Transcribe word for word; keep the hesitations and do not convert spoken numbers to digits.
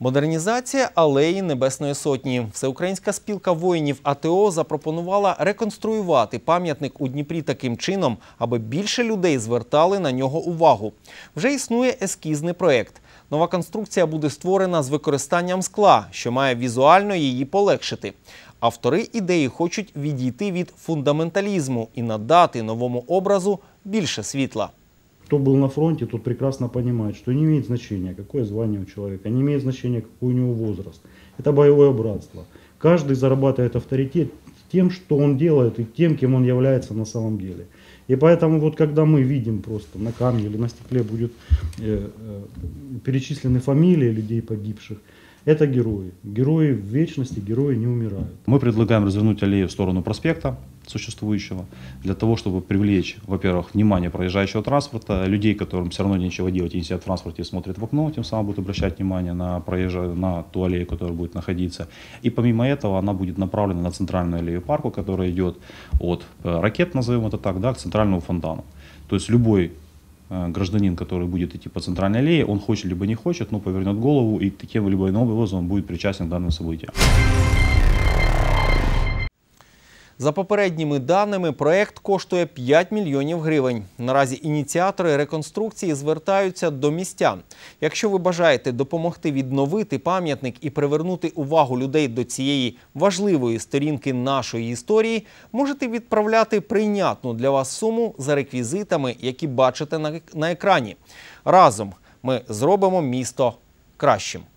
Модернізація алеї Небесної Сотні. Всеукраїнська спілка воїнів АТО запропонувала реконструювати пам'ятник у Дніпрі таким чином, аби більше людей звертали на нього увагу. Вже існує ескізний проєкт. Нова конструкція буде створена з використанням скла, що має візуально її полегшити. Автори ідеї хочуть відійти від фундаменталізму і надати новому образу більше світла. Кто был на фронте, тот прекрасно понимает, что не имеет значения, какое звание у человека, не имеет значения, какой у него возраст. Это боевое братство. Каждый зарабатывает авторитет тем, что он делает, и тем, кем он является на самом деле. И поэтому вот когда мы видим просто на камне или на стекле будет э, э, перечислены фамилии людей погибших, это герои. Герои в вечности, герои не умирают. Мы предлагаем развернуть аллею в сторону проспекта существующего, для того, чтобы привлечь, во-первых, внимание проезжающего транспорта, людей, которым все равно нечего делать, они сидят в транспорте и смотрят в окно, тем самым будут обращать внимание на, проезжаю, на ту аллею, которая будет находиться. И помимо этого она будет направлена на центральную аллею парку, которая идет от ракет, назовем это так, да, к центральному фонтану. То есть любой гражданин, который будет идти по центральной аллее, он хочет либо не хочет, но повернет голову и таким либо иным образом будет причастен к данным событиям. За попередніми даними, проєкт коштує п'ять мільйонів гривень. Наразі ініціатори реконструкції звертаються до містян. Якщо ви бажаєте допомогти відновити пам'ятник і привернути увагу людей до цієї важливої сторінки нашої історії, можете відправляти прийнятну для вас суму за реквізитами, які бачите на екрані. Разом ми зробимо місто кращим.